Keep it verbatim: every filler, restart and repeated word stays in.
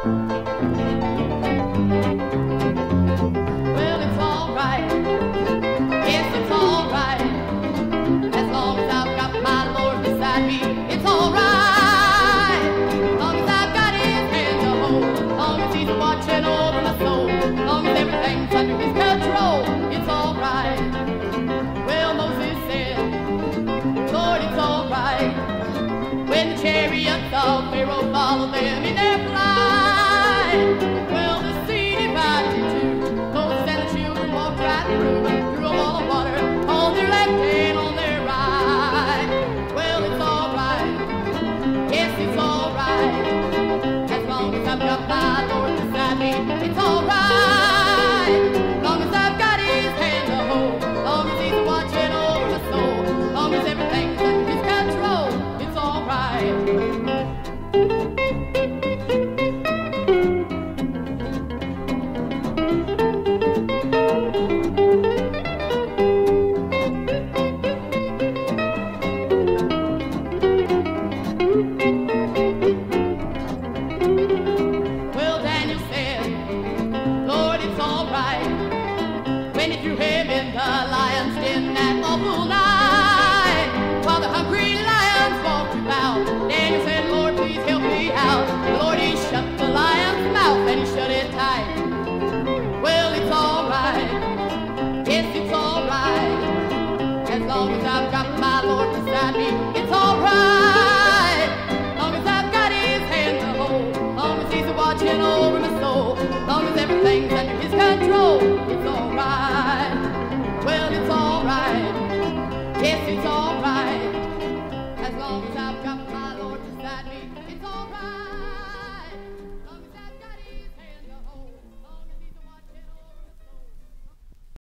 Well, it's all right. Yes, it's all right. As long as I've got my Lord beside me, it's all right. As long as I've got His hand to hold, as long as He's watching over my soul, as long as everything's under His control, it's all right. Well, Moses said, Lord, it's all right. When the chariots of Pharaoh follow them in their flight,